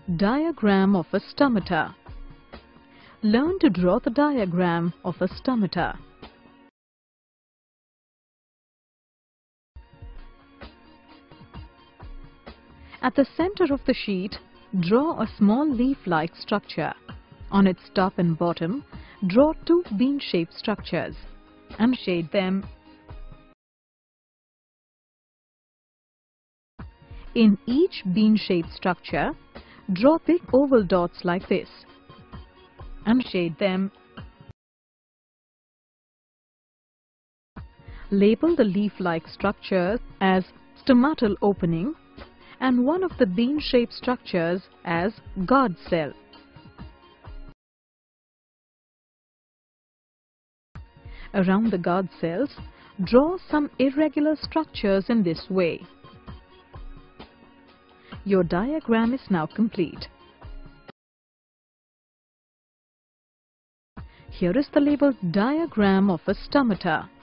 Diagram of a stomata. Learn to draw the diagram of a stomata. At the center of the sheet, draw a small leaf-like structure. On its top and bottom, draw two bean-shaped structures and shade them. In each bean-shaped structure, draw thick oval dots like this and shade them. Label the leaf-like structures as stomatal opening and one of the bean-shaped structures as guard cell. Around the guard cells, draw some irregular structures in this way. Your diagram is now complete. Here is the labeled diagram of a stomata.